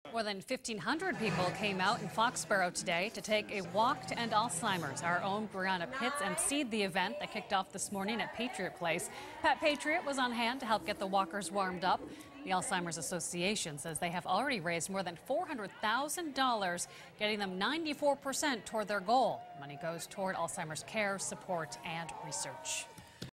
More than 1,500 people came out in Foxboro today to take a walk to end Alzheimer's. Our own Breana emceed the event that kicked off this morning at Patriot Place. Pat Patriot was on hand to help get the walkers warmed up. The Alzheimer's Association says they have already raised more than $400,000, getting them 94% toward their goal. Money goes toward Alzheimer's care, support, and research.